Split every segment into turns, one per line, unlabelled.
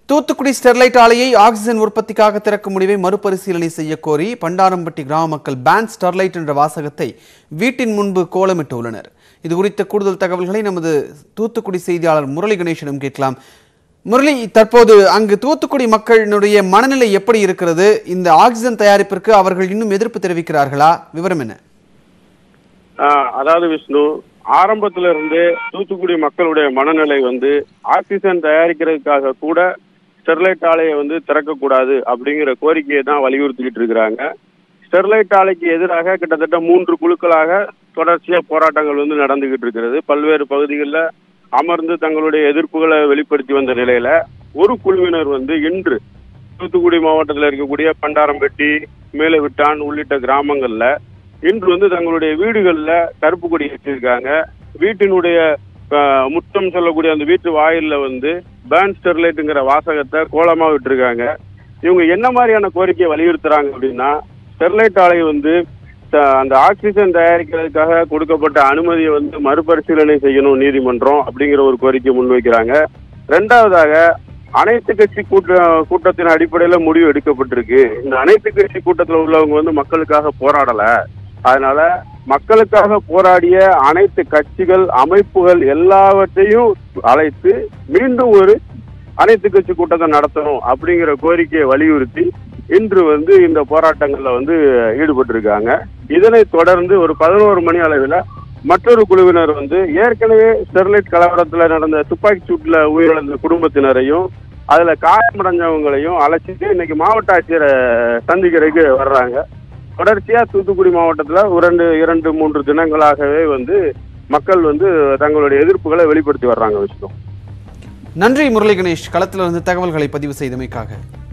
Thoothukudi Sterlite ஆலையை oxygen உற்பத்திக்காக திறக்கும் முடிவை மறுபரிசீலனை செய்ய கோரி பண்டாரம்பட்டி கிராம மக்கள் பேன் ஸ்டெர்லைட் என்ற வாசகத்தை வீட்டின் முன்பு கோலமிட்டுள்ளனர். இது குறித்த கூடுதல் தகவல்களை நமது தூத்துக்குடி செய்தியாளர் முரளி கணேசனிடம் கேட்கலாம். முரளி, தற்போது அங்கு தூத்துக்குடி மக்களினுடைய மனநிலை எப்படி இருக்கிறது? இந்த ஆக்சிஜன் தயாரிப்பிற்கு அவர்கள் இன்னும் எதிர்ப்பு தெரிவிக்கிறார்களா? விவரம் என்ன?
அதாவது விஷ்ணு, ஆரம்பத்திலிருந்து தூத்துக்குடி மக்களுடைய மனநிலை ஆக்சிஜன் தயாரிக்கிறதுக்காக கூட ஸ்டெர்லைட் ஆலையை திறக்கக்கூடாது அப்படிங்கிற கோரிக்கையை தான் வலியுறுத்திக்கிட்டு இருக்கிறாங்க. ஸ்டெர்லைட் ஆலைக்கு எதிராக கிட்டத்தட்ட 3 குழுக்களாக தொடர்ச்சியா போராட்டங்கள் நடந்துகிட்டு இருக்கிறது. பல்வேறு பகுதிகளில் அமர்ந்து தங்களுடைய எதிர்ப்புகளை வெளிப்படுத்தி வந்த நிலையில ஒரு குழுவினர் இன்று தூத்துக்குடி மாவட்டத்தில் இருக்கக்கூடிய பண்டாரம்பட்டி, மேலவிட்டான் உள்ளிட்ட கிராமங்கள்ல இன்று தங்களுடைய வீடுகள்ல கருப்பு கொடி ஏற்றிருக்காங்க. வீட்டினுடைய முற்றம் சொல்லக்கூடிய அந்த வீட்டு வாயில்ல பேன் ஸ்டெர்லைட்டுங்கிற வாசகத்தை கோலமா விட்டுருக்காங்க. இவங்க என்ன மாதிரியான கோரிக்கையை வலியுறுத்துறாங்க அப்படின்னா, ஸ்டெர்லைட் ஆலை அந்த ஆக்சிஜன் தயாரிக்கிறதுக்காக கொடுக்கப்பட்ட அனுமதியை மறுபரிசீலனை செய்யணும் நீதிமன்றம் அப்படிங்கிற ஒரு கோரிக்கை முன்வைக்கிறாங்க. ரெண்டாவதாக, அனைத்து கட்சி கூட்டத்தின் அடிப்படையில முடிவு எடுக்கப்பட்டிருக்கு. இந்த அனைத்து கட்சி கூட்டத்தில் உள்ளவங்க மக்களுக்காக போராடல, அதனால மக்களுக்காக போராடிய அனைத்து கட்சிகள், அமைப்புகள் எல்லாவற்றையும் அழைத்து மீண்டும் ஒரு அனைத்து கட்சி கூட்டத்தை நடத்தணும் அப்படிங்கிற கோரிக்கையை வலியுறுத்தி இன்று இந்த போராட்டங்கள்ல ஈடுபட்டிருக்காங்க. இதனை தொடர்ந்து ஒரு 11 மணி அளவில் மற்றொரு குழுவினர் ஏற்கனவே ஸ்டெர்லைட் கலவரத்துல நடந்த துப்பாக்கி சூட்டுல உயிரிழந்த குடும்பத்தினரையும் அதுல காயமடைஞ்சவங்களையும் அழைச்சிட்டு இன்னைக்கு மாவட்ட ஆட்சியரை சந்திக்கிறதுக்கு வர்றாங்க. தொடர்ச்சியா தூத்துக்குடி மாவட்டத்துல 2-3 தினங்களாகவே மக்கள் தங்களுடைய எதிர்ப்புகளை வெளிப்படுத்தி வர்றாங்க. விஷ்ணு,
நன்றி முரளி கணேஷ், களத்திலிருந்து தகவல்களை பதிவு செய்தமைக்காக.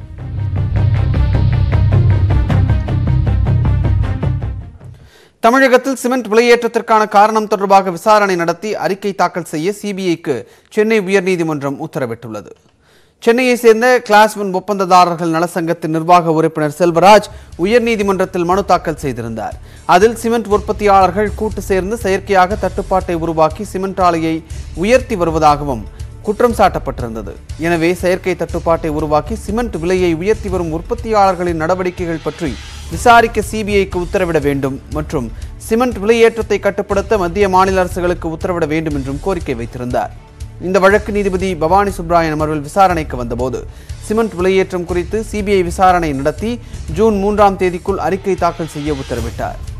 தமிழகத்தில் சிமெண்ட் விலையேற்றத்திற்கான காரணம் தொடர்பாக விசாரணை நடத்தி அறிக்கை தாக்கல் செய்ய சிபிஐக்கு சென்னை உயர்நீதிமன்றம் உத்தரவிட்டுள்ளது. சென்னையை சேர்ந்த கிளாஸ் 1 ஒப்பந்ததாரர்கள் நலசங்கத்தின் நிர்வாக உறுப்பினர் செல்வராஜ் உயர்நீதிமன்றத்தில் மனு தாக்கல் செய்திருந்தார். அதில் சிமெண்ட் உற்பத்தியாளர்கள் கூட்டு சேர்ந்து செயற்கையாக தட்டுப்பாட்டை உருவாக்கி சிமெண்ட் ஆலையை உயர்த்தி வருவதாகவும் குற்றம் சாட்டப்பட்டிருந்தது. எனவே செயற்கை தட்டுப்பாட்டை உருவாக்கி சிமெண்ட் விலையை உயர்த்தி வரும் உற்பத்தியாளர்களின் நடவடிக்கைகள் பற்றி விசாரிக்க சிபிஐக்கு உத்தரவிட வேண்டும் மற்றும் சிமெண்ட் விலையேற்றத்தை கட்டுப்படுத்த மத்திய மாநில அரசுகளுக்கு உத்தரவிட வேண்டும் என்றும் கோரிக்கை வைத்திருந்தார். இந்த வழக்கு நீதிபதி பவானி சுப்ராயன் அமர்வில் விசாரணைக்கு வந்தபோது சிமெண்ட் விலையேற்றம் குறித்து சிபிஐ விசாரணை நடத்தி ஜூன் 3ஆம் தேதிக்குள் அறிக்கை தாக்கல் செய்ய உத்தரவிட்டார்.